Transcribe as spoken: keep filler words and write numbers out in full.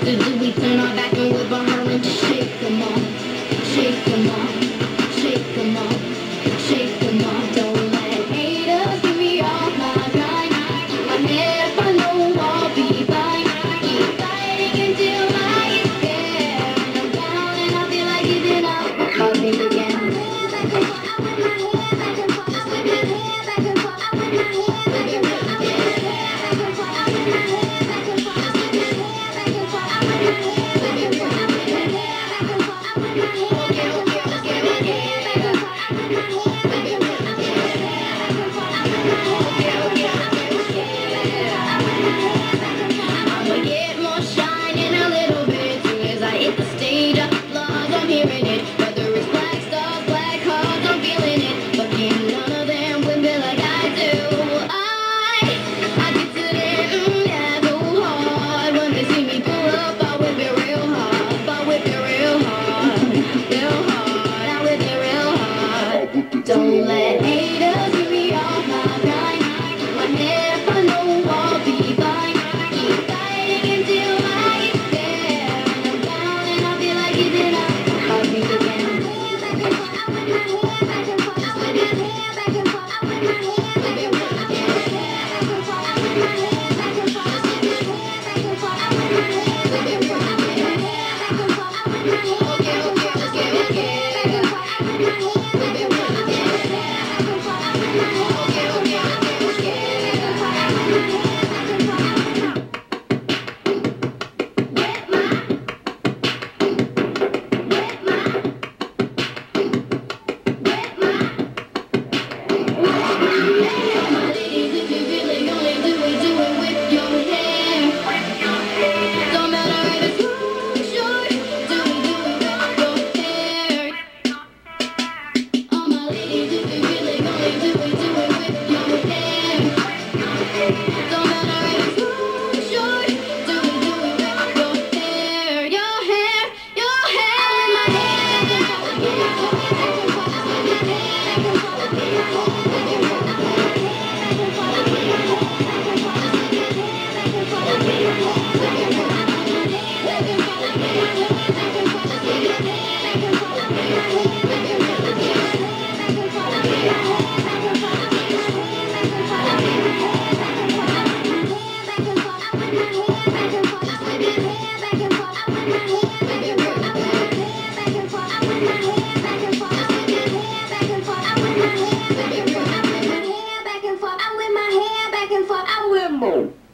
to do, we turn our back and whip on her and just shake them off, shake them off, shake them off, shake them off. Don't let haters give me all my grind. Keep my head up, I know I'll be fine. Keep fighting until I get there. And I'm down and I feel like giving up. I'll think again. I'ma get more shine in a little bit. Soon as I hit the stage, applause, I'm hearing it. Whether it's black stars, black hearts, I'm feeling it. But can none of them whip it like I do. I, I get to them, mm, yeah, go hard. When they see me pull up, I whip it real hard. I whip it real hard, real hard. I whip it real hard. Don't let haters give me all my grind. Keep my head up, I know I'll be fine. Keep fighting until I get there. And I'm down and I feel like giving up. I'll think again. I'm with my hair back and forth, I'm with more.